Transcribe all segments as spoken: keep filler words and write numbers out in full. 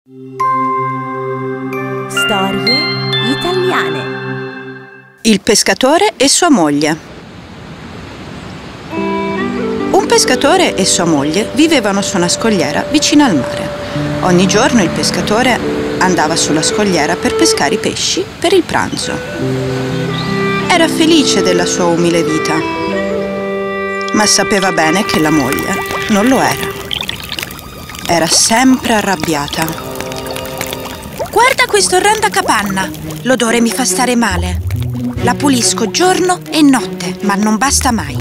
Storie italiane. Il pescatore e sua moglie. Un pescatore e sua moglie vivevano su una scogliera vicino al mare. Ogni giorno il pescatore andava sulla scogliera per pescare i pesci per il pranzo. Era felice della sua umile vita, ma sapeva bene che la moglie non lo era. Era sempre arrabbiata. Guarda questa orrenda capanna! L'odore mi fa stare male. La pulisco giorno e notte, ma non basta mai.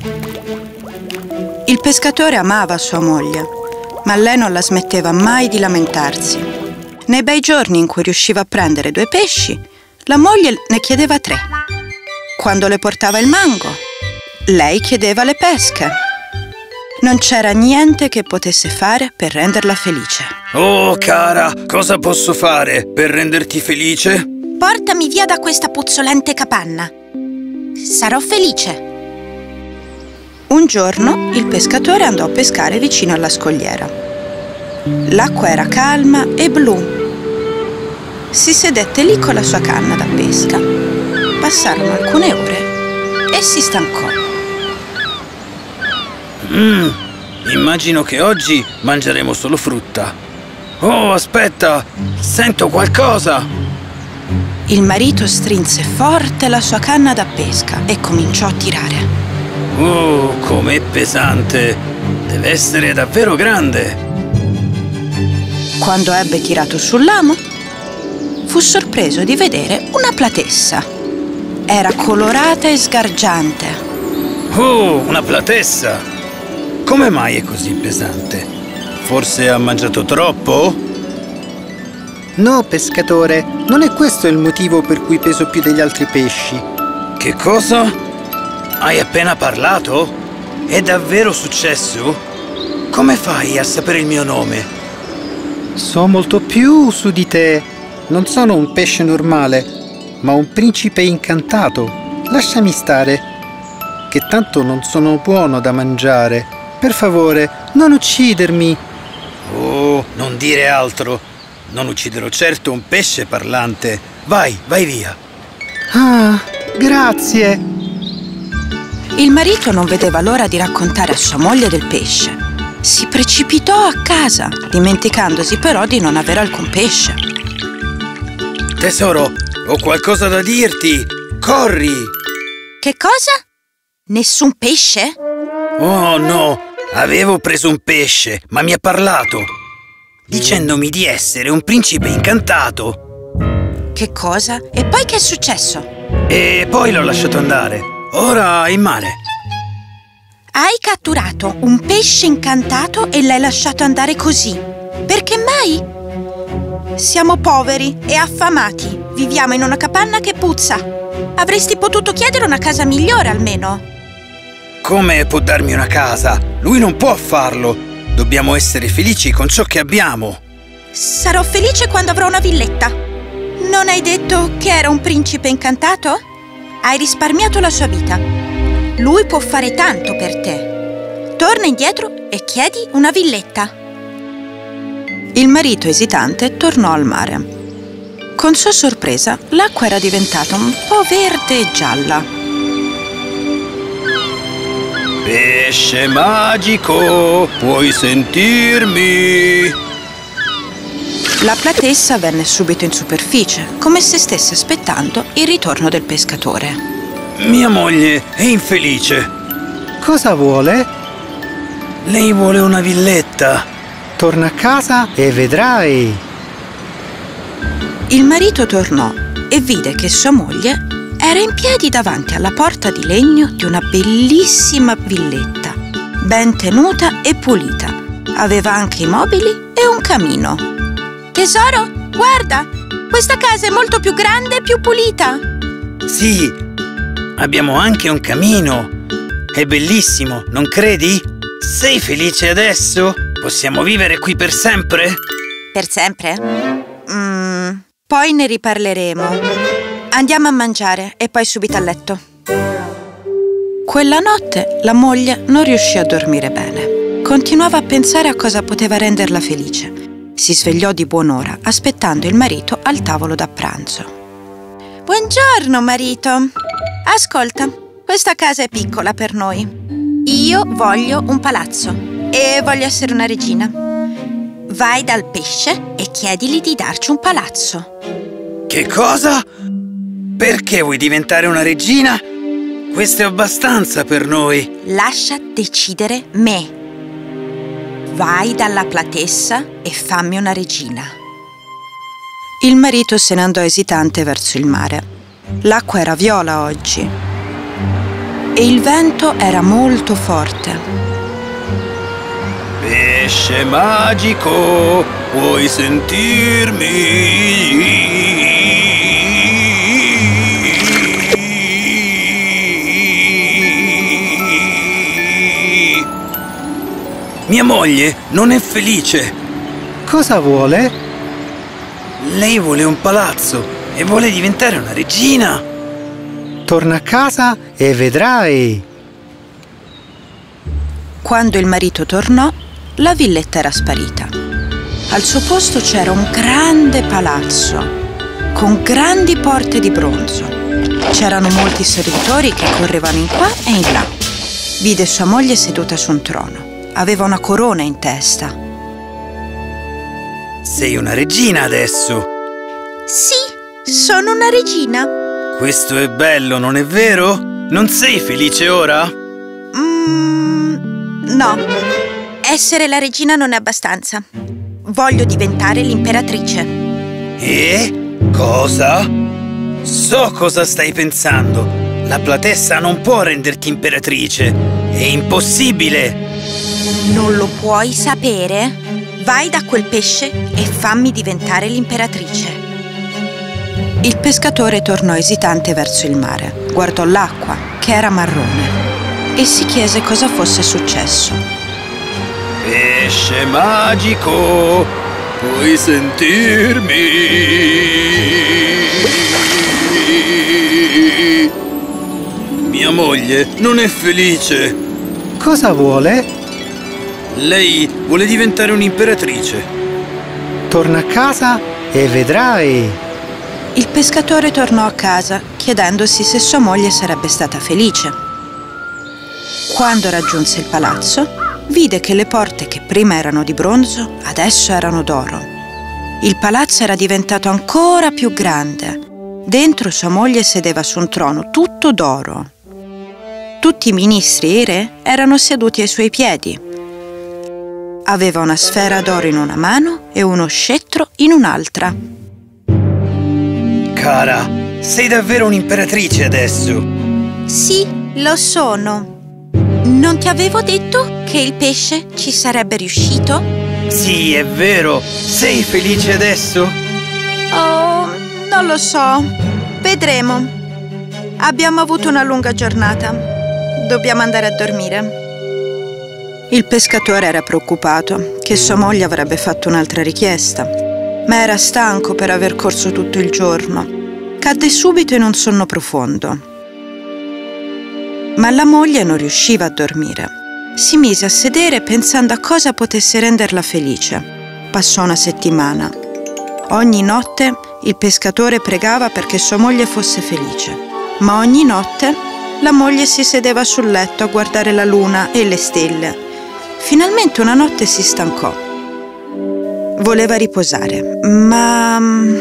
Il pescatore amava sua moglie, ma lei non la smetteva mai di lamentarsi. Nei bei giorni in cui riusciva a prendere due pesci, la moglie ne chiedeva tre. Quando le portava il mango, lei chiedeva le pesche. Non c'era niente che potesse fare per renderla felice. Oh, cara, cosa posso fare per renderti felice? Portami via da questa puzzolente capanna. Sarò felice. Un giorno il pescatore andò a pescare vicino alla scogliera. L'acqua era calma e blu. Si sedette lì con la sua canna da pesca. Passarono alcune ore e si stancò. Mmm, immagino che oggi mangeremo solo frutta. Oh, aspetta, sento qualcosa! Il marito strinse forte la sua canna da pesca e cominciò a tirare. Oh, com'è pesante! Deve essere davvero grande! Quando ebbe tirato sull'amo, fu sorpreso di vedere una platessa. Era colorata e sgargiante. Oh, una platessa! Come mai è così pesante? Forse ha mangiato troppo? No, pescatore, non è questo il motivo per cui peso più degli altri pesci. Che cosa? Hai appena parlato? È davvero successo? Come fai a sapere il mio nome? So molto più su di te. Non sono un pesce normale, ma un principe incantato. Lasciami stare, che tanto non sono buono da mangiare. Per favore, non uccidermi. Oh, non dire altro. Non ucciderò certo un pesce parlante. Vai, vai via. Ah, grazie. Il marito non vedeva l'ora di raccontare a sua moglie del pesce. Si precipitò a casa, dimenticandosi però di non avere alcun pesce. Tesoro, ho qualcosa da dirti. Corri! Che cosa? Nessun pesce? Oh no, avevo preso un pesce, ma mi ha parlato, dicendomi di essere un principe incantato. Che cosa? E poi che è successo? E poi l'ho lasciato andare. Ora è in mare. Hai catturato un pesce incantato e l'hai lasciato andare così. Perché mai? Siamo poveri e affamati. Viviamo in una capanna che puzza. Avresti potuto chiedere una casa migliore almeno. Come può darmi una casa? Lui non può farlo. Dobbiamo essere felici con ciò che abbiamo. Sarò felice quando avrò una villetta. Non hai detto che era un principe incantato? Hai risparmiato la sua vita. Lui può fare tanto per te. Torna indietro e chiedi una villetta. Il marito esitante tornò al mare. Con sua sorpresa, l'acqua era diventata un po' verde e gialla. Pesce magico, puoi sentirmi? La platessa venne subito in superficie, come se stesse aspettando il ritorno del pescatore. Mia moglie è infelice. Cosa vuole? Lei vuole una villetta. Torna a casa e vedrai. Il marito tornò e vide che sua moglie era in piedi davanti alla porta di legno di una bellissima villetta, ben tenuta e pulita. Aveva anche i mobili e un camino. Tesoro, guarda! Questa casa è molto più grande e più pulita. Sì, abbiamo anche un camino. È bellissimo, non credi? Sei felice adesso? Possiamo vivere qui per sempre? Per sempre? Mm, poi ne riparleremo. Andiamo a mangiare e poi subito a letto. Quella notte la moglie non riuscì a dormire bene. Continuava a pensare a cosa poteva renderla felice Si svegliò di buon'ora, aspettando il marito al tavolo da pranzo. Buongiorno, marito. Ascolta, questa casa è piccola per noi. Io voglio un palazzo e voglio essere una regina. Vai dal pesce e chiedili di darci un palazzo. Che cosa? Perché vuoi diventare una regina? Questo è abbastanza per noi. Lascia decidere me. Vai dalla platessa e fammi una regina. Il marito se ne andò esitante verso il mare. L'acqua era viola oggi e il vento era molto forte. Pesce magico, puoi sentirmi? Mia moglie non è felice. Cosa vuole? Lei vuole un palazzo e vuole diventare una regina. Torna a casa e vedrai. Quando il marito tornò, la villetta era sparita. Al suo posto c'era un grande palazzo con grandi porte di bronzo. C'erano molti servitori che correvano in qua e in là. Vide sua moglie seduta su un trono. Aveva una corona in testa. Sei una regina adesso. Sì, sono una regina. Questo è bello, non è vero? Non sei felice ora? Mm, no, essere la regina non è abbastanza. Voglio diventare l'imperatrice. E? Cosa? So cosa stai pensando. La platessa non può renderti imperatrice. È impossibile. Non lo puoi sapere? Vai da quel pesce e fammi diventare l'imperatrice. Il pescatore tornò esitante verso il mare. Guardò l'acqua, che era marrone, e si chiese cosa fosse successo. Pesce magico, puoi sentirmi? Mia moglie non è felice. Cosa vuole? Lei vuole diventare un'imperatrice. Torna a casa e vedrai. Il pescatore tornò a casa chiedendosi se sua moglie sarebbe stata felice. Quando raggiunse il palazzo, vide che le porte che prima erano di bronzo adesso erano d'oro. Il palazzo era diventato ancora più grande. Dentro sua moglie sedeva su un trono tutto d'oro. Tutti i ministri e i re erano seduti ai suoi piedi. Aveva una sfera d'oro in una mano e uno scettro in un'altra. Cara, sei davvero un'imperatrice adesso. Sì, lo sono. Non ti avevo detto che il pesce ci sarebbe riuscito? Sì, è vero. Sei felice adesso? Oh, non lo so. Vedremo. Abbiamo avuto una lunga giornata. Dobbiamo andare a dormire. Il pescatore era preoccupato che sua moglie avrebbe fatto un'altra richiesta, ma era stanco per aver corso tutto il giorno. Cadde subito in un sonno profondo. Ma la moglie non riusciva a dormire. Si mise a sedere pensando a cosa potesse renderla felice. Passò una settimana. Ogni notte il pescatore pregava perché sua moglie fosse felice, ma ogni notte la moglie si sedeva sul letto a guardare la luna e le stelle. Finalmente una notte si stancò. Voleva riposare, ma...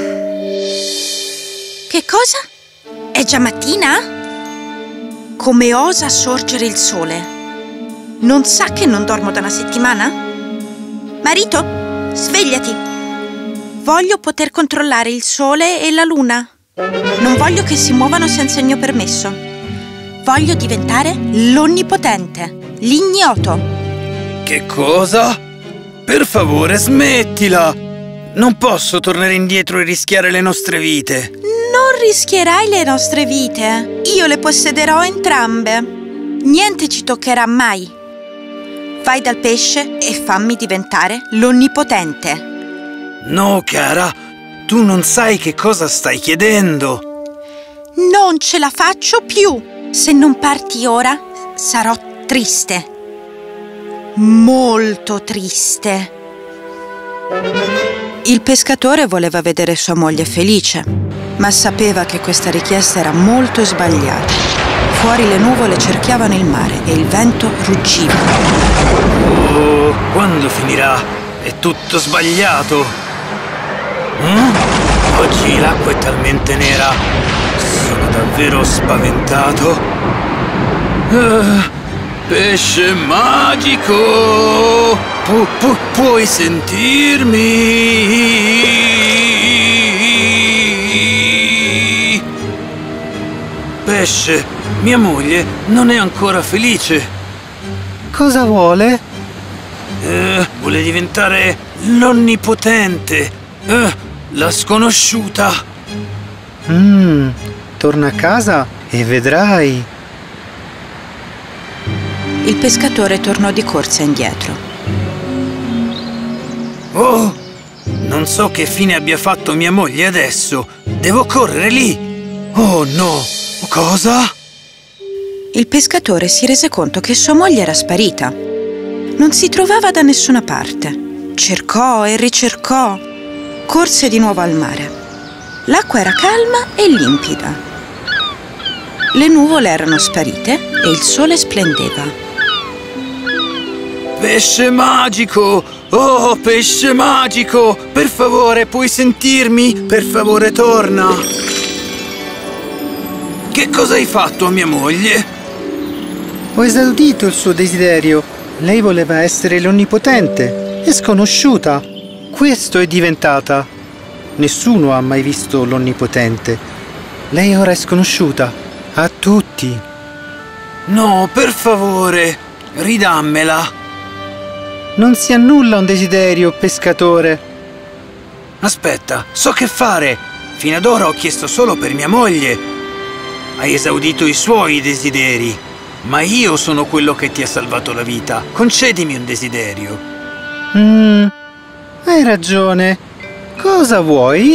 Che cosa? È già mattina? Come osa sorgere il sole? Non sa che non dormo da una settimana? Marito, svegliati! Voglio poter controllare il sole e la luna. Non voglio che si muovano senza il mio permesso. Voglio diventare l'onnipotente, l'ignoto. Che cosa? Per favore, smettila! Non posso tornare indietro e rischiare le nostre vite. Non rischierai le nostre vite. Io le possederò entrambe. Niente ci toccherà mai. Vai dal pesce e fammi diventare l'onnipotente. No, cara, tu non sai che cosa stai chiedendo. Non ce la faccio più. Se non parti ora, sarò triste. Molto triste. Il pescatore voleva vedere sua moglie felice, ma sapeva che questa richiesta era molto sbagliata. Fuori le nuvole cerchiavano il mare e il vento ruggiva. Oh, quando finirà? È tutto sbagliato. Mm? Oggi l'acqua è talmente nera. Sono davvero spaventato. Uh, pesce magico! Pu pu puoi sentirmi? Pesce, mia moglie non è ancora felice. Cosa vuole? Uh, vuole diventare l'onnipotente, uh, la sconosciuta. Mmm, torna a casa e vedrai. Il pescatore tornò di corsa indietro. Oh, non so che fine abbia fatto mia moglie adesso. Devo correre lì. Oh no, cosa? Il pescatore si rese conto che sua moglie era sparita. Non si trovava da nessuna parte. Cercò e ricercò. Corse di nuovo al mare. L'acqua era calma e limpida. Le nuvole erano sparite e il sole splendeva. Pesce magico! Oh, pesce magico! Per favore, puoi sentirmi? Per favore, torna! Che cosa hai fatto a mia moglie? Ho esaudito il suo desiderio. Lei voleva essere l'onnipotente e sconosciuta. Questo è diventata. Nessuno ha mai visto l'onnipotente. Lei ora è sconosciuta. A tutti. No, per favore, ridammela. Non si annulla un desiderio, pescatore. Aspetta, so che fare. Fino ad ora ho chiesto solo per mia moglie. Hai esaudito i suoi desideri. Ma io sono quello che ti ha salvato la vita. Concedimi un desiderio. Mm, hai ragione. Cosa vuoi?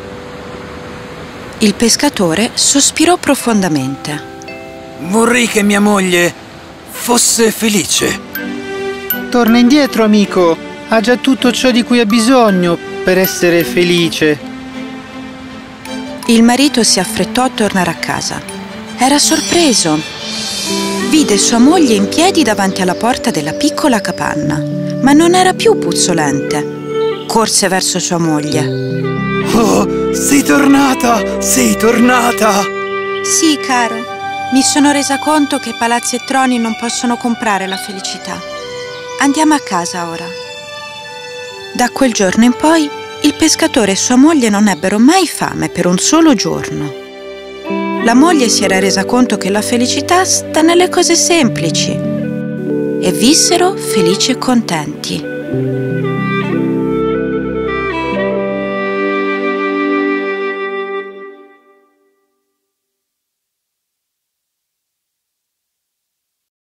Il pescatore sospirò profondamente. Vorrei che mia moglie fosse felice. Torna indietro, amico. Ha già tutto ciò di cui ha bisogno per essere felice. Il marito si affrettò a tornare a casa. Era sorpreso. Vide sua moglie in piedi davanti alla porta della piccola capanna, ma non era più puzzolente. Corse verso sua moglie. Oh, sei tornata! Sei tornata! Sì, caro. Mi sono resa conto che palazzi e troni non possono comprare la felicità. Andiamo a casa ora. Da quel giorno in poi, il pescatore e sua moglie non ebbero mai fame per un solo giorno. La moglie si era resa conto che la felicità sta nelle cose semplici e vissero felici e contenti.